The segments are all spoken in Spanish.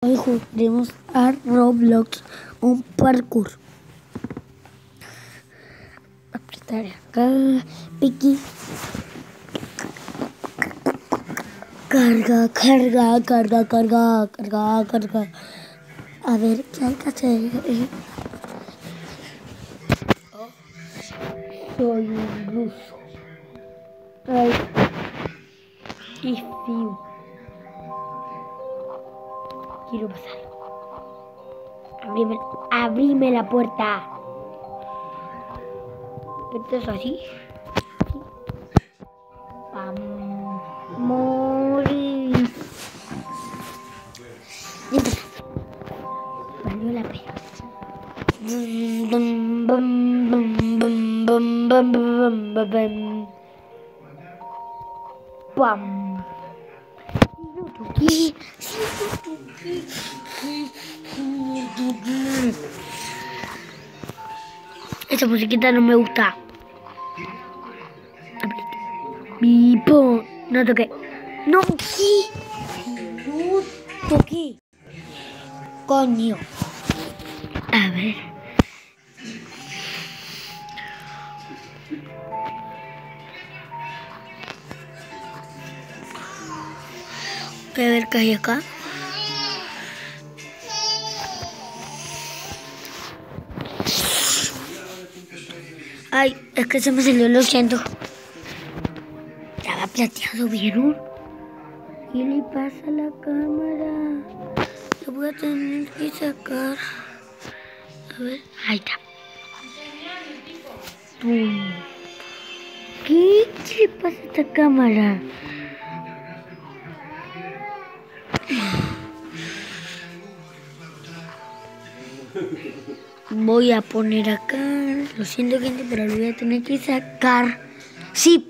Hoy jugaremos a Roblox, un parkour. Apretar acá, piqui. Carga. A ver, ¿qué hay que hacer? Soy un ruso. Ay, y fiu. Quiero pasar. Abrime la puerta. Esto es así. Vamos. Morir. Valió la pena. Pam. Esa musiquita no me gusta. Bipo. No toqué. No toqué. Coño. A ver. Voy a ver qué hay acá. Ay, es que se me salió, lo siento. Estaba plateado, ¿vieron? ¿Qué le pasa a la cámara? Lo voy a tener que sacar. A ver, ahí está. ¡Pum! ¿Qué le pasa a esta cámara? Voy a poner acá. Lo siento, gente, pero lo voy a tener que sacar. Sí.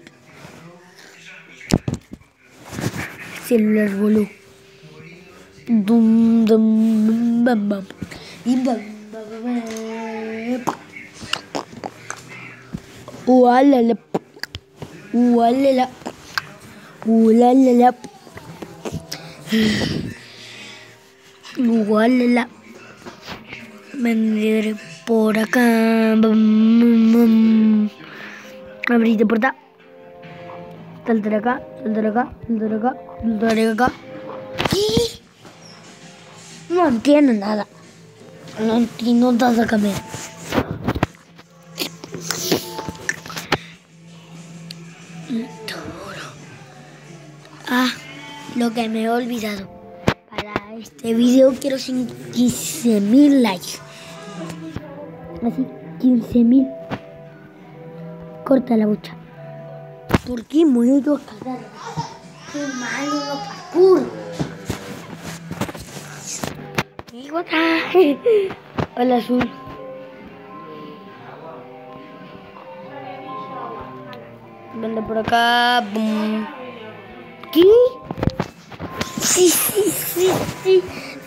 El celular voló. Dum, dum, bam, bam. Y bam, bam, bam. Ualala. Ualala. Ualala. Ualala. Vendré por acá. Abrite puerta. Saltar acá. ¿Qué? No entiendo nada. No entiendo nada, Camila. Lo que me he olvidado. Para este video quiero 15.000 likes. Así, 15.000. Corta la bocha. ¿Por qué muero cada vez? ¡Qué malo lo parkour! Hola, azul. Vende por acá. Boom. ¿Qué? Sí.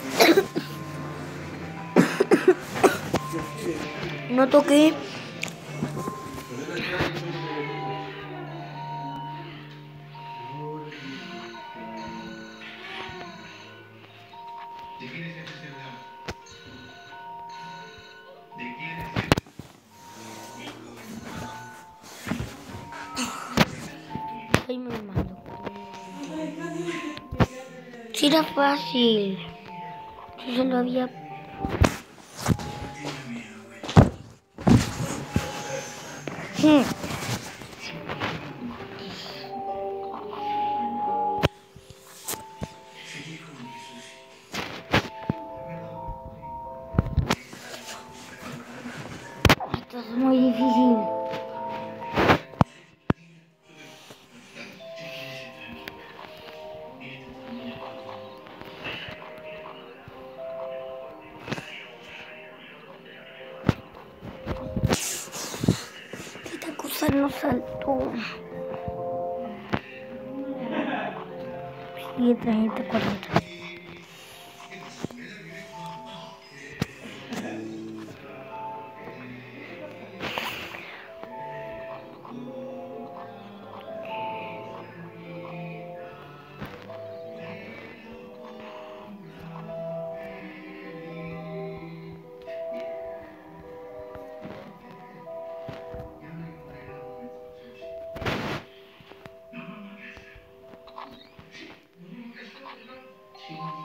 No toqué. Ay, muy malo. Sí, era fácil. Yo solo había... Esto es muy difícil. Esta cosa no saltó. Y trae esta cuadrita.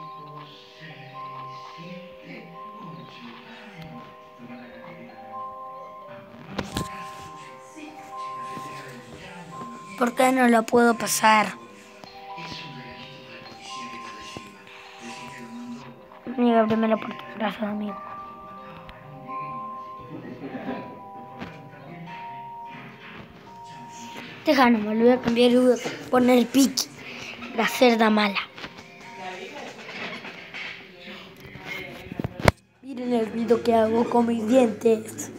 ¿Por qué no lo puedo pasar? Llega primero por tu brazo, amigo. Deja nomás, lo voy a cambiar y voy a poner Piki, la cerda mala. Miren el video que hago con mis dientes.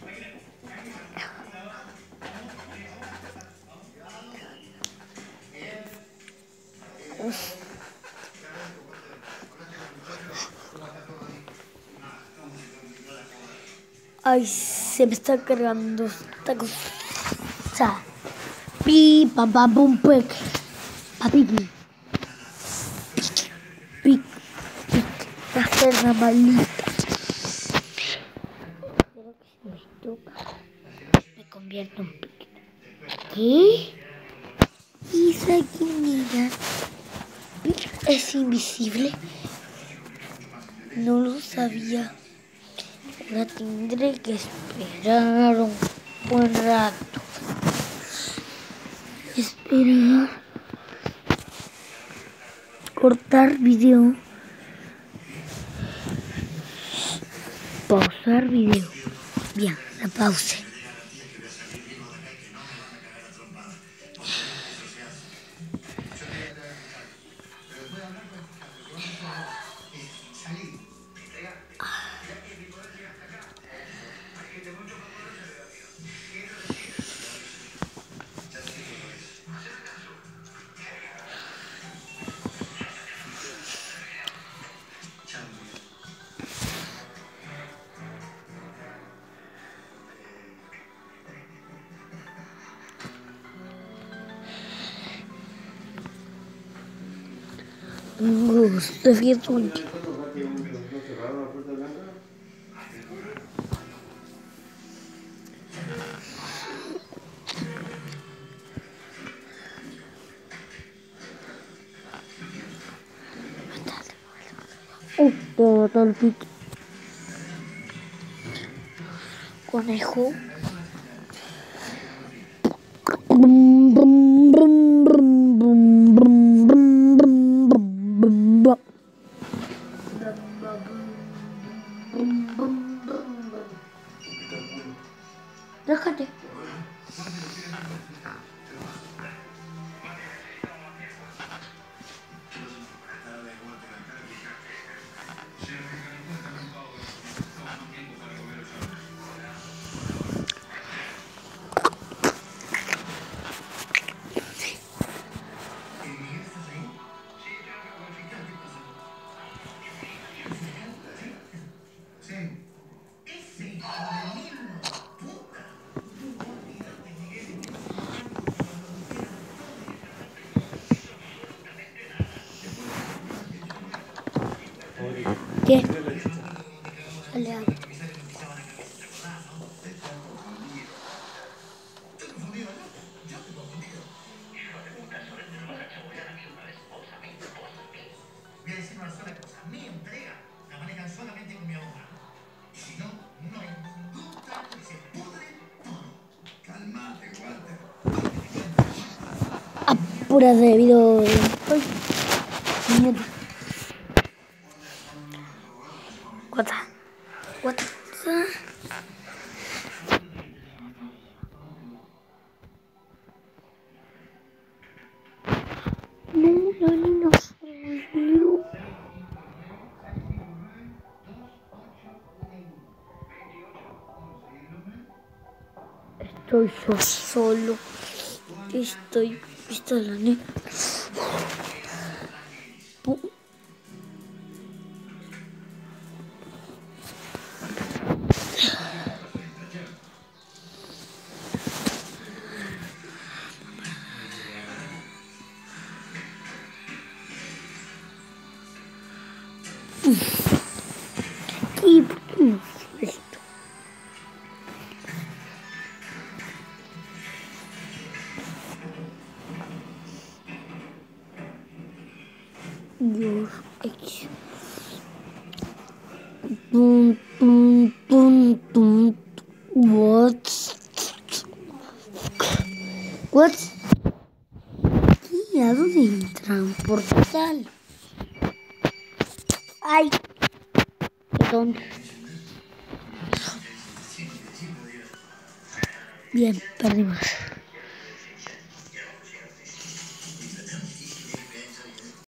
Ay, se me está cargando esta cosa. Pi, pam, pam, pum, pec. A Piki. Pic, pic, la cerda malita. Espero que si me toca, me convierto en Piki. ¿Qué? ¿Esa quién era? ¿Piki es invisible? No lo sabía. Ahora tendré que esperar un buen rato. Esperar. Cortar video. Pausar video. Bien, la pause. Gusto, fíjate. Todo el Piki. Conejo. Brum, brum, brum, brum, brum, brum, brum, brum, brum, brum. Déjate. ¿Qué? Sale agua. Voy a decir una sola cosa. Mi entrega la manejan solamente con mi abogado. Y si no, no hay ningún trato y se pudre todo. Calmate, Walter. Apura debido. Ay, mierda. Guata. Guata. No. Estoy yo solo. Estoy la neta. ¿Y por qué no hice esto? Dios. Tum, tum, tum, tum. What? What? ¿Y a dónde entran? Portal. Ay. Perdón. Bien, perdimos.